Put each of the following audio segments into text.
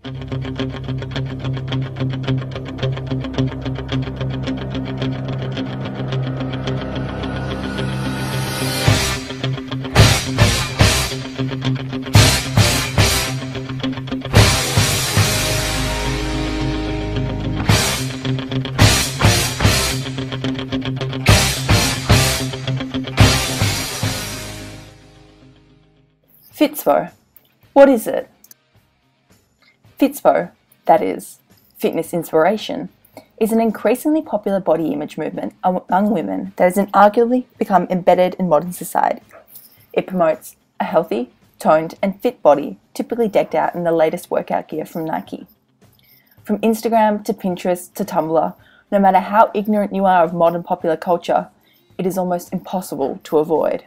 Fitspo. What is it? Fitspo, that is, fitness inspiration, is an increasingly popular body image movement among women that has arguably become embedded in modern society. It promotes a healthy, toned, and fit body, typically decked out in the latest workout gear from Nike. From Instagram to Pinterest to Tumblr, no matter how ignorant you are of modern popular culture, it is almost impossible to avoid.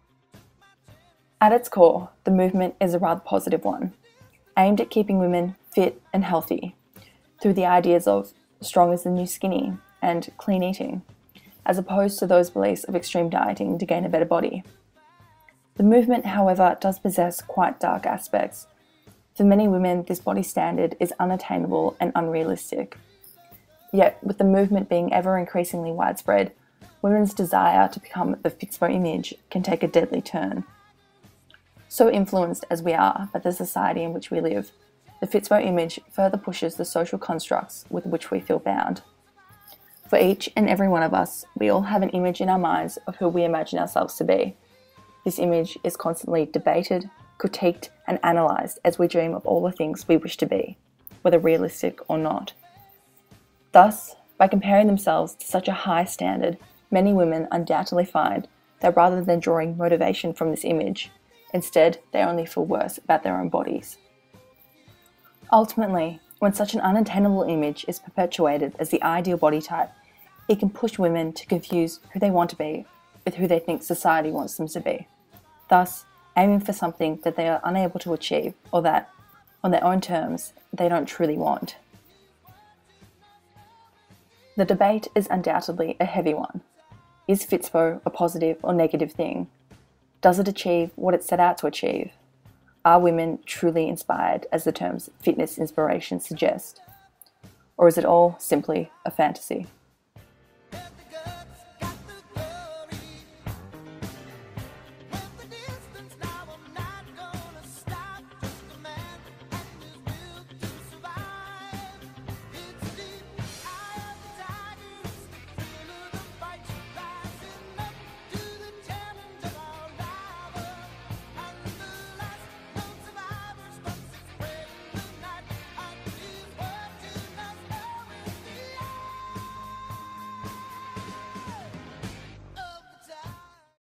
At its core, the movement is a rather positive one, aimed at keeping women fit and healthy through the ideas of strong is the new skinny and clean eating, as opposed to those beliefs of extreme dieting to gain a better body. The movement, however, does possess quite dark aspects. For many women, this body standard is unattainable and unrealistic. Yet, with the movement being ever increasingly widespread, women's desire to become the Fitspo image can take a deadly turn. So influenced as we are by the society in which we live, the Fitspo image further pushes the social constructs with which we feel bound. For each and every one of us, we all have an image in our minds of who we imagine ourselves to be. This image is constantly debated, critiqued, and analysed as we dream of all the things we wish to be, whether realistic or not. Thus, by comparing themselves to such a high standard, many women undoubtedly find that rather than drawing motivation from this image, instead, they only feel worse about their own bodies. Ultimately, when such an unattainable image is perpetuated as the ideal body type, it can push women to confuse who they want to be with who they think society wants them to be, thus aiming for something that they are unable to achieve or that, on their own terms, they don't truly want. The debate is undoubtedly a heavy one. Is Fitspo a positive or negative thing? Does it achieve what it set out to achieve? Are women truly inspired, as the terms fitness inspiration suggest? Or is it all simply a fantasy?